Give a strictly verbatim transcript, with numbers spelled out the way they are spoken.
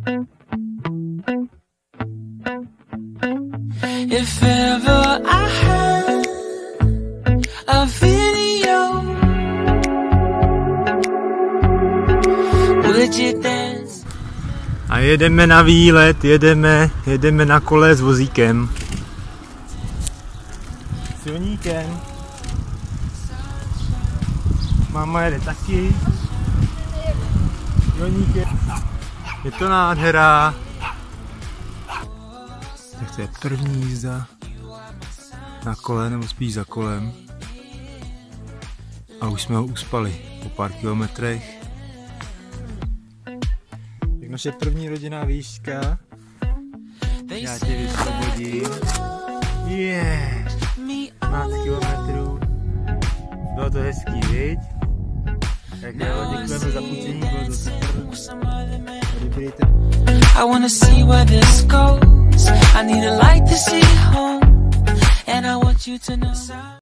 If ever I had a video, would you dance? A jedeme na výlet, jedeme, jedeme na kole s vozíkem. S Joníkem. Máma jede taky. Joník je. Je to nádhera. Tak to je první jízda na kole, nebo spíš za kolem. A už jsme ho uspali po pár kilometrech. Tak naše první rodinná výška. Já tě vysvobodím. Yeah! patnáct kilometrů. Bylo to hezký, viď? Tak jo, děkujeme za pučení, bylo to super. I wanna see where this goes. I need a light to see home, and I want you to know.